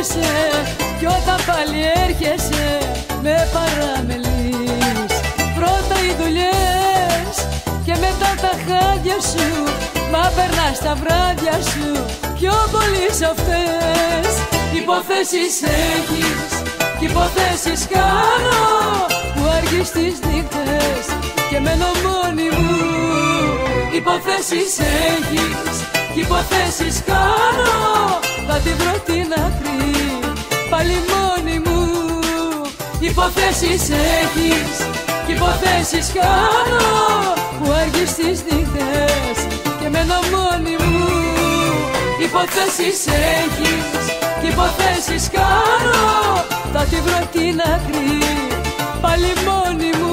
χάνεσαι κι όταν πάλι έρχεσαι με παραμελείς. Πρώτα οι δουλειές και μετά τα χάδια σου, μα περνάς τα βράδια σου πιο πολύ σ' αυτές. Υποθέσεις έχεις κι υποθέσεις κάνω, που αργείς τις νύχτες και μένω μόνη μου. Υποθέσεις έχεις κι υποθέσεις κάνω, θα τη βρω την άκρη πάλι μόνη μου. Υποθέσεις έχεις κι υποθέσεις κάνω, που αργείς τις νύχτες και μένω μόνη μου. Υποθέσεις έχεις κι υποθέσεις κάνω, θα τη βρω την άκρη πάλι μόνη μου.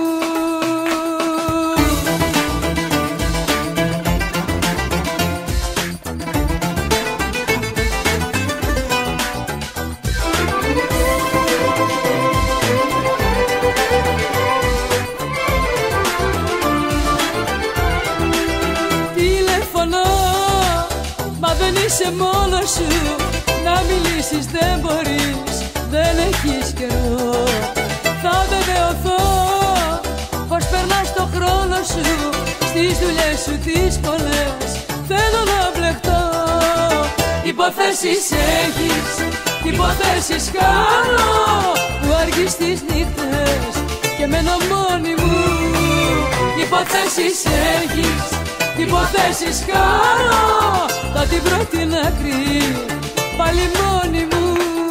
Είσαι μόνος σου, να μιλήσεις δεν μπορείς, δεν έχεις καιρό. Θα βεβαιωθώ πως περνάς το χρόνο σου στις δουλειές σου τις πολλές, θέλω να μπλεχτώ. Υποθέσεις έχεις, υποθέσεις κάνω, που αργείς τις νύχτες και μένω μόνη μου. Υποθέσεις έχεις, υποθέσεις κάνω, θα την βρω την άκρη πάλι μόνη μου.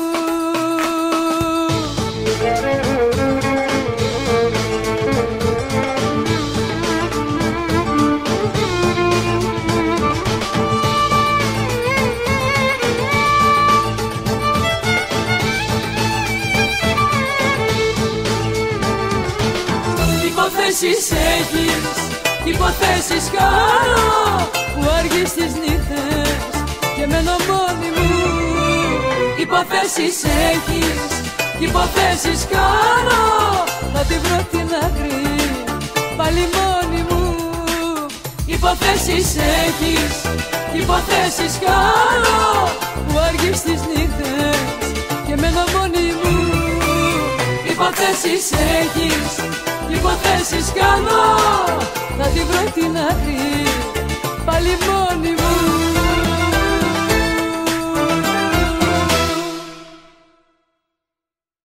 Υποθέσεις έχεις, υποθέσεις κάνω, που αργείς τις νύχτες και μένω μόνη μου. Υποθέσεις έχεις, υποθέσεις κάνω, θα τη βρω την άκρη πάλι μόνη μου. Υποθέσεις έχεις, υποθέσεις κάνω, που αργείς τις νύχτες και μένω μόνη μου. Υποθέσεις έχεις, υποθέσεις κάνω, θα τη βρω την άκρη πάλι μόνη.